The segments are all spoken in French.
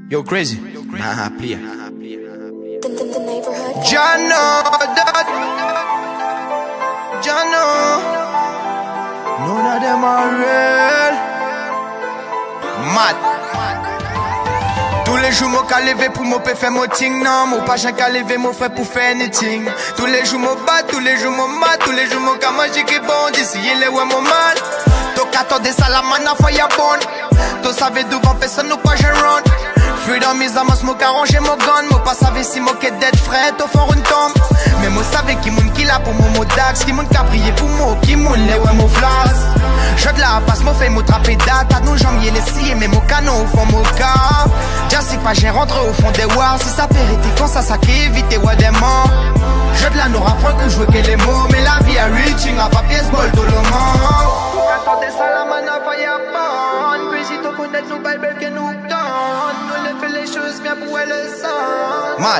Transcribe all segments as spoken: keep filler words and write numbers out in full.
Yo, crazy. Nah, play. The, the, the neighborhood. Jano, that. Jano. None of them are real. Mad. Tous les jours, moi, qu'à lever pour mon faire mon ting, non. Mon pas qu'à lever mon frère pour faire anything. Tous les jours, moi, bat, tous les jours, moi, mat. Tous les jours, moi, qu'à manger qui bon. D'ici, il est ouais, mon mal. T'as qu'attendre ça, la manna, fire bon. T'as savais devant personne, nous pas j'ai run. Freedom is a must, moi qu'arranger mon gun. Moi pas savais si moi qu'est dead frais, t'as fort une tombe. Mais moi savais qui moun qui là pour mon mot dax. Qui moun qui a prié pour moi, qui moun les ouais mon flas. Je de la passe, moi fait mon trapé date. À nous jambes, les scies, mais mon canon au fond mon cas. Just pas j'ai rentré au fond des wars. Si ça périté quand ça ça qui évite ouais des morts. Je de la nous rapproche que je veux que les mots. Mais la vie a reaching à papier ce bol tout le monde. Attendez ça la manna fire burn. Crazy to connaître nous Bible que nous donne. Nous les fait les choses bien pour le sang. Mad.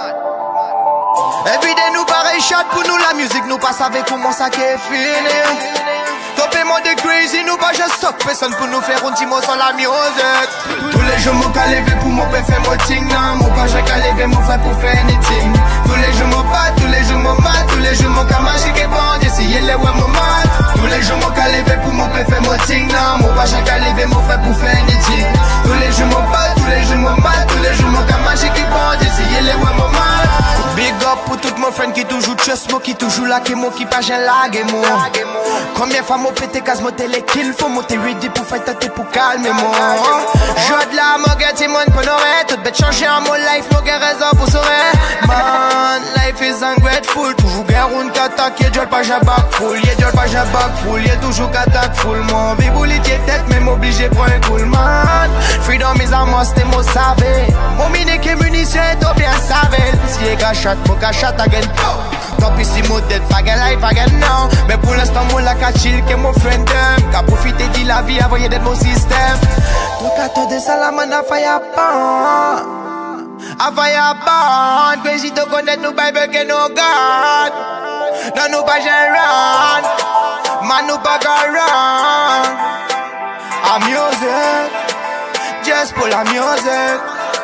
Everyday nous pareil shot pour nous la musique. Nous pas savait comment ça qui est fini. Topez-moi de crazy, nous pas juste stock. Personne pour nous faire un petit mot sur la musique. Tous les jours moi qu'à lever pour mon père faire mon ting. Non, mon pas j'ai qu'à lever mon frère pour faire anything. Tous les jours moi pas, tous les jours moi mal. Tous les jours moi qu'à manger qui est bon. D'essayer les ouais mon mal. Tous les jours moi qu'à lever pour mon père faire mon ting. Non, mon pas j'ai qu'à lever mon frère pour faire anything. Tous les jours moi pas, tous les jours moi mal. Tous les jours moi qu'à manger qui est bon. D'essayer les ouais mon mal. Big up pour tout mon friend qui toujours trust moi, qui toujours là, qui moi qui pas j'ai lagué moi. Combien de fois moi pété casse moi télé kill, faut monter ready pour faire tâter pour calmer moi. Je de la mon gars Timon pour n'aurait tout bête changer à mon life, mon gars raison pour sourire. Man, life is ungrateful, toujours guerre une qu'attaque, y'a pas j'ai back full, y'a pas j'ai back full, y'a toujours qu'attaque full. Mon biboulit y'a tête mais m'obligé pour un cool man. Freedom is a must et moi savez. Mon mine qui munition est bien savait. Si y'a gâchat, mon gâchat again. Tant pis si mon dead, pas gain life again now. Mais pour l'instant moi la qu'à chill que mon friend them. Qu'à profiter de la vie, avoyer d'être mon système. Donc attendez ça la man a fire pan. A fire pan. Crazy to connaître nous Bible que nous God. Non nous pas j'ai run. Man nous pas run. A music. Just pour la music.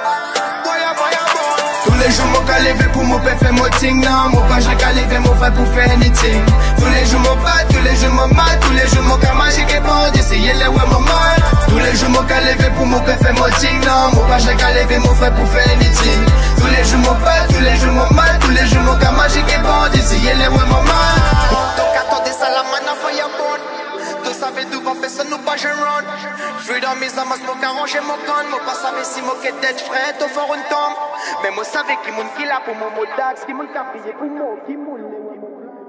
Tous les jours, moi qu'à lever pour mon père faire mon ting. Non, moi pas j'ai qu'à lever mon frère pour faire anything. Tous les jours, moi pas, tous les jours, moi mal. Tous les jours, moi qu'à manger qui est bon. D'essayer les ouais, moi mal. Tous les jours, moi qu'à lever pour mon père faire mon ting. Non, moi pas j'ai qu'à lever mon frère pour faire anything. Tous les jours, moi pas, tous les jours, moi mal. Tous les jours, moi qu'à manger qui est bon. D'essayer les ouais, moi mal. Donc attendez ça, la man a fire bon. Tout savait devant personne, nous pas j'ai run. Freedom is a must, moi qu'arranger mon gun. Moi pas savais si moi qu'est dead frais, t'as fort une tombe. Mais moi savais qui moun qui là pour mon mot d'axe, qui moun qui a prié pour moi, qui moun.